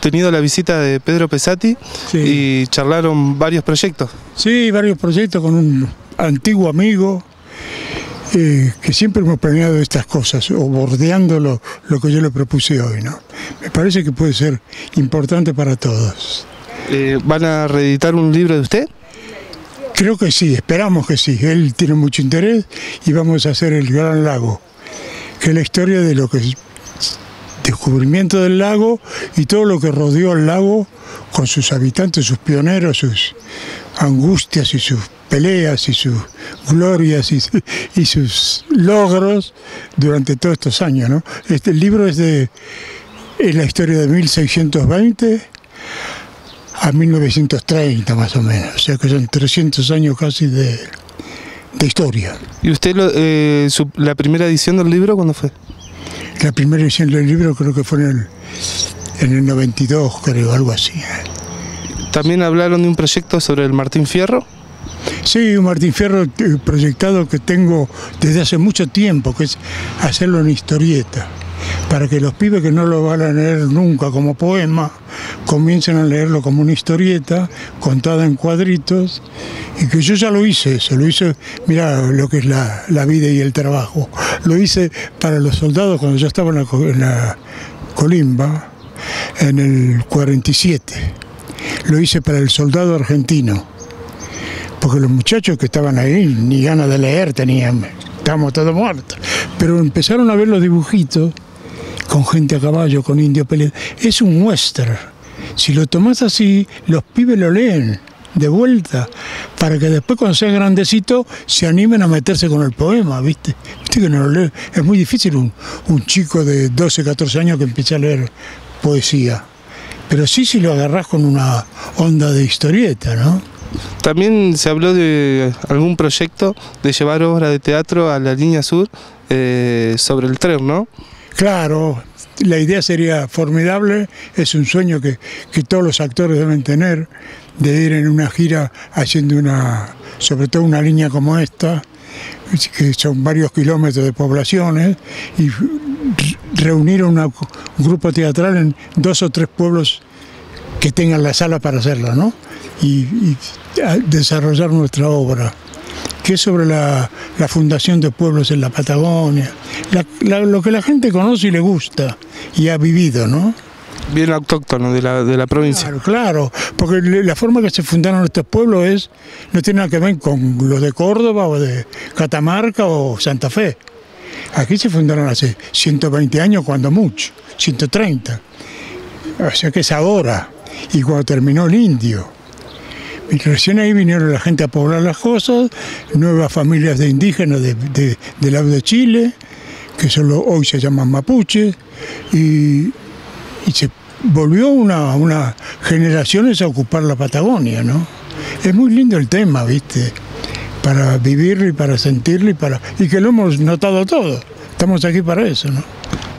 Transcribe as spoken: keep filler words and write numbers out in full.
tenido la visita de Pedro Pesati, sí, y charlaron varios proyectos. Sí, varios proyectos con un antiguo amigo, eh, que siempre hemos planeado estas cosas, o bordeando lo, lo que yo le propuse hoy, ¿no? Me parece que puede ser importante para todos. Eh, ¿Van a reeditar un libro de usted? Creo que sí, esperamos que sí. Él tiene mucho interés y vamos a hacer El Gran Lago, que es la historia de lo que es descubrimiento del lago y todo lo que rodeó al lago con sus habitantes, sus pioneros, sus angustias y sus peleas y sus glorias y, y sus logros durante todos estos años, ¿no? Este el libro es de es la historia de mil seiscientos veinte a mil novecientos treinta más o menos, o sea que son trescientos años casi de, de historia. ¿Y usted lo, eh, su, la primera edición del libro cuándo fue? La primera edición del libro creo que fue en el, en el noventa y dos, creo, algo así. ¿También hablaron de un proyecto sobre el Martín Fierro? Sí, un Martín Fierro proyectado que tengo desde hace mucho tiempo, que es hacerlo en historieta, para que los pibes que no lo van a leer nunca como poema, comiencen a leerlo como una historieta, contada en cuadritos, y que yo ya lo hice, eso, lo hice, mira lo que es la, la vida y el trabajo, lo hice para los soldados cuando yo estaba en la, en la Colimba, en el cuarenta y siete, lo hice para el soldado argentino, porque los muchachos que estaban ahí ni ganas de leer tenían, estábamos todos muertos, pero empezaron a ver los dibujitos, con gente a caballo, con indios peleando. Es un western. Si lo tomás así, los pibes lo leen de vuelta, para que después cuando sean grandecitos se animen a meterse con el poema, ¿viste? ¿Viste que no lo leen? Es muy difícil un, un chico de doce, catorce años que empiece a leer poesía. Pero sí si lo agarrás con una onda de historieta, ¿no? También se habló de algún proyecto de llevar obra de teatro a la línea sur eh, sobre el tren, ¿no? Claro, la idea sería formidable, es un sueño que, que todos los actores deben tener, de ir en una gira haciendo una, sobre todo una línea como esta, que son varios kilómetros de poblaciones, y reunir una, un grupo teatral en dos o tres pueblos que tengan la sala para hacerla, ¿no? Y, y desarrollar nuestra obra, que es sobre la, la fundación de pueblos en la Patagonia, la, la, lo que la gente conoce y le gusta y ha vivido, ¿no? Bien autóctono de la, de la provincia. Claro, claro, porque la forma que se fundaron estos pueblos es, no tiene nada que ver con los de Córdoba o de Catamarca o Santa Fe. Aquí se fundaron hace ciento veinte años, cuando mucho, ciento treinta. O sea que es ahora, y cuando terminó el indio. Y recién ahí vinieron la gente a poblar las cosas, nuevas familias de indígenas de, de, del lado de Chile, que solo hoy se llaman mapuches, y, y se volvió una, una generaciones a ocupar la Patagonia, ¿no? Es muy lindo el tema, ¿viste? Para vivirlo y para sentirlo y para y que lo hemos notado todo. Estamos aquí para eso, ¿no?